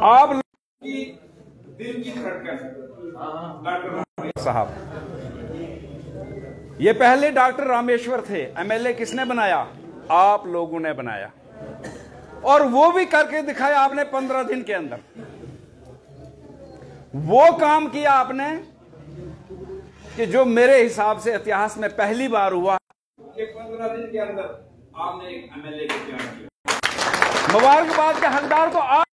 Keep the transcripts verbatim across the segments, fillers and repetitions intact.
आप की दिल की धड़कन डॉक्टर साहब, ये पहले डॉक्टर रामेश्वर थे। एमएलए किसने बनाया? आप लोगों ने बनाया, और वो भी करके दिखाया आपने पंद्रह दिन के अंदर। वो काम किया आपने कि जो मेरे हिसाब से इतिहास में पहली बार हुआ कि पंद्रह दिन के अंदर आपने एक एमएलए को तैयार किया। मुबारकबाद के हकदार तो आप,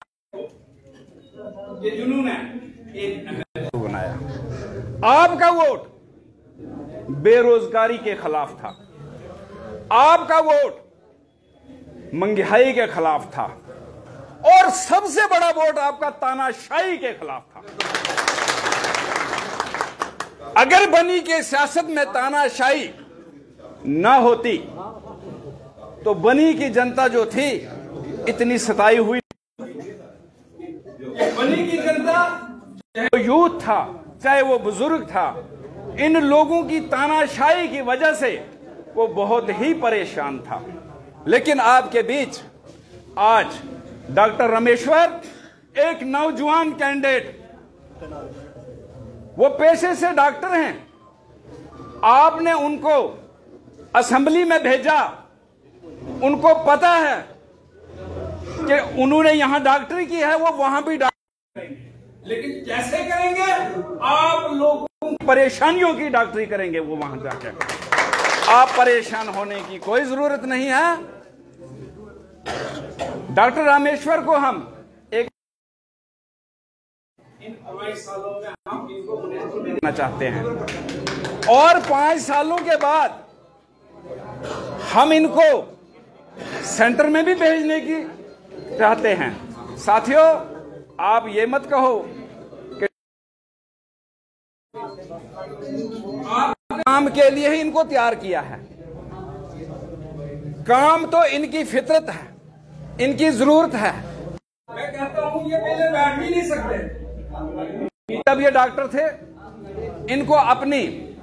ये जुनून है, एक एमएलए को बनाया। आपका वोट बेरोजगारी के खिलाफ था, आपका वोट महंगाई के खिलाफ था, और सबसे बड़ा वोट आपका तानाशाही के खिलाफ था। अगर बनी के सियासत में तानाशाही ना होती तो बनी की जनता जो थी इतनी सताई हुई। बनी की जनता, चाहे वो यूथ था चाहे वो बुजुर्ग था, इन लोगों की तानाशाही की वजह से वो बहुत ही परेशान था। लेकिन आपके बीच आज डॉक्टर रामेश्वर एक नौजवान कैंडिडेट, वो पेशे से डॉक्टर हैं, आपने उनको असेंबली में भेजा। उनको पता है कि उन्होंने यहां डॉक्टरी की है, वो वहां भी डॉक्टरी करेंगे, लेकिन कैसे करेंगे? आप लोगों की परेशानियों की डॉक्टरी करेंगे वो वहां जाकर। आप परेशान होने की कोई जरूरत नहीं है। डॉक्टर रामेश्वर को हम एक इन पांच सालों में हम इनको देना चाहते हैं, और पांच सालों के बाद हम इनको सेंटर में भी भेजने की चाहते हैं। साथियों, आप ये मत कहो कि आप काम के लिए ही इनको तैयार किया है। काम तो इनकी फितरत है, इनकी जरूरत है। मैं कहता हूं ये पहले बैठ भी नहीं सकते। जब ये डॉक्टर थे, इनको अपनी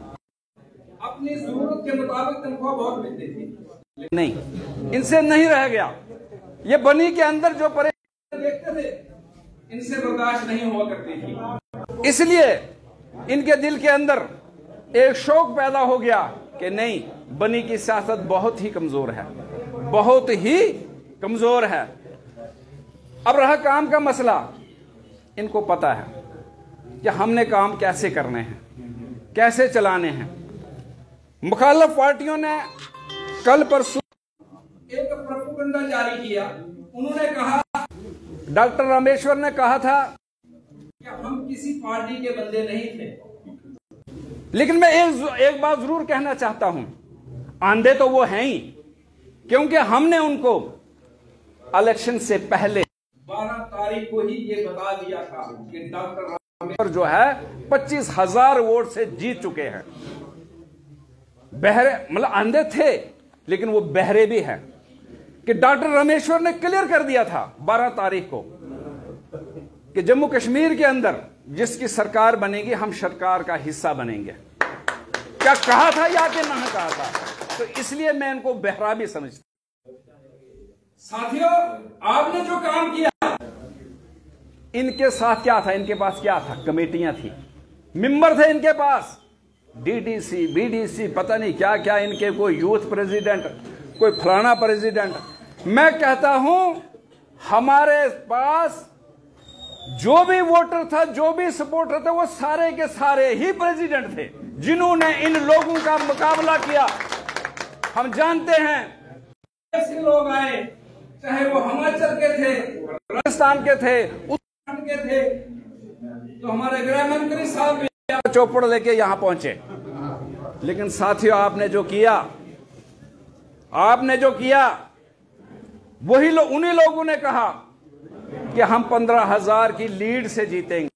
अपनी जरूरत के मुताबिक तनख्वाह बहुत मिलती थी, नहीं, इनसे नहीं रह गया। ये बनी के अंदर जो परेशानी देखते थे, इनसे बर्दाश्त नहीं हुआ करती थी। इसलिए इनके दिल के अंदर एक शौक पैदा हो गया कि नहीं, बनी की सियासत बहुत ही कमजोर है, बहुत ही कमजोर है। अब रहा काम का मसला, इनको पता है कि हमने काम कैसे करने हैं, कैसे चलाने हैं। मुखालिफ पार्टियों ने कल परसों एक प्रोपेगेंडा जारी किया। उन्होंने कहा, डॉक्टर रामेश्वर ने कहा था कि हम किसी पार्टी के बंदे नहीं थे। लेकिन मैं एक एक बात जरूर कहना चाहता हूं, आंधे तो वो हैं ही, क्योंकि हमने उनको इलेक्शन से पहले बारह तारीख को ही ये बता दिया था कि डॉक्टर रामेश्वर जो है पच्चीस हजार वोट से जीत चुके हैं। बहरे, मतलब अंधे थे लेकिन वो बहरे भी हैं, कि डॉक्टर रामेश्वर ने क्लियर कर दिया था बारह तारीख को कि जम्मू कश्मीर के अंदर जिसकी सरकार बनेगी, हम सरकार का हिस्सा बनेंगे। क्या कहा था या कि नहीं कहा था? तो इसलिए मैं इनको बहरा भी समझता। साथियों, आपने जो काम किया, इनके साथ क्या था? इनके पास क्या था? कमेटियां थी, मेंबर थे इनके पास, डीडीसी, बीडीसी, पता नहीं क्या क्या, इनके कोई यूथ प्रेसिडेंट, कोई फलाना प्रेसिडेंट। मैं कहता हूं हमारे पास जो भी वोटर था, जो भी सपोर्टर थे, वो सारे के सारे ही प्रेसिडेंट थे जिन्होंने इन लोगों का मुकाबला किया। हम जानते हैं ऐसे लोग आए, चाहे वो हिमाचल के थे, राजस्थान के थे, उत्तराखंड के थे, तो हमारे गृह मंत्री साहब भी चौपड़ लेके यहां पहुंचे। लेकिन साथियों, आपने जो किया, आपने जो किया, वही लोग, उन्हीं लोगों ने कहा कि हम पंद्रह हजार की लीड से जीतेंगे।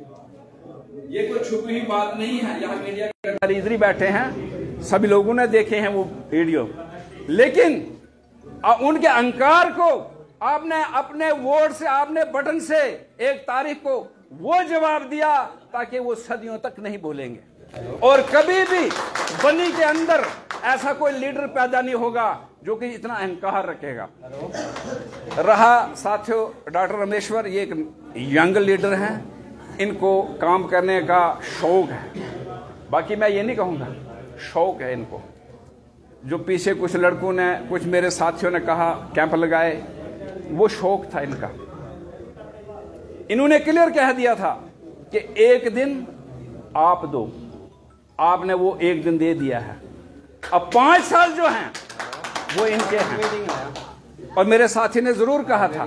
ये कोई छुपी हुई बात नहीं है। यहां मीडिया के इधर ही बैठे हैं, सभी लोगों ने देखे हैं वो वीडियो। लेकिन उनके अहंकार को आपने अपने वोट से, आपने बटन से एक तारीख को वो जवाब दिया ताकि वो सदियों तक नहीं भूलेंगे। और कभी भी बनी के अंदर ऐसा कोई लीडर पैदा नहीं होगा जो कि इतना अहंकार रखेगा। रहा साथियों डॉक्टर रामेश्वर, ये एक यंग लीडर हैं, इनको काम करने का शौक है। बाकी मैं ये नहीं कहूँगा, शौक है इनको। जो पीछे कुछ लड़कों ने, कुछ मेरे साथियों ने कहा कैंप लगाए, वो शौक था इनका। इन्होंने क्लियर कह दिया था कि एक दिन आप दो, आपने वो एक दिन दे दिया है। अब पांच साल जो हैं वो इनके हैं। और मेरे साथी ने जरूर कहा था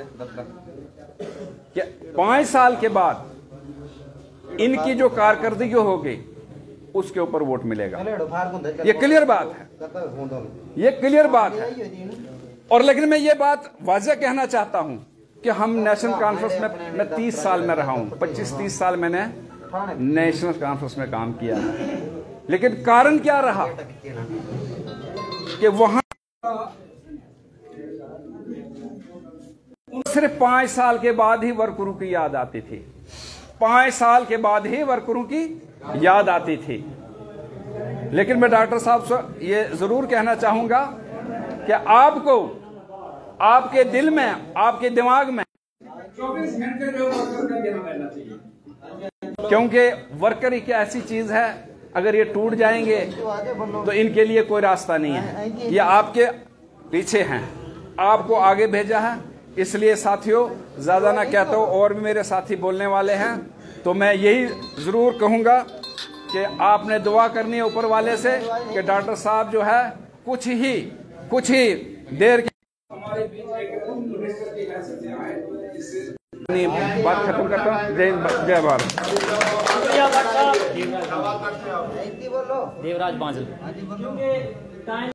कि पांच साल के बाद इनकी जो कारकर्दगी होगी उसके ऊपर वोट मिलेगा। ये क्लियर बात है, ये क्लियर बात है। और लेकिन मैं ये बात वाज़ेह कहना चाहता हूं कि हम नेशनल कॉन्फ्रेंस में, मैं तीस साल में रहा हूं, पच्चीस तीस साल मैंने नेशनल कॉन्फ्रेंस में काम किया है। लेकिन कारण क्या रहा कि वहां सिर्फ पांच साल के बाद ही वर्करों की याद आती थी, पांच साल के बाद ही वर्करों की याद आती थी। लेकिन मैं डॉक्टर साहब से ये जरूर कहना चाहूंगा कि आपको, आपके दिल में, आपके दिमाग में चौबीस घंटे जो वर्कर का ध्यान रहना चाहिए, क्योंकि वर्कर एक ऐसी चीज है, अगर ये टूट जाएंगे तो इनके लिए कोई रास्ता नहीं है। ये आपके पीछे हैं, आपको आगे भेजा है। इसलिए साथियों, ज्यादा ना कहता हूं, और भी मेरे साथी बोलने वाले हैं, तो मैं यही जरूर कहूंगा कि आपने दुआ करनी है ऊपर वाले से कि डॉक्टर साहब जो है कुछ ही कुछ ही देर के हमारे बीच बात खत्म करता हूँ। जय जय भारत। देवराज बांझल।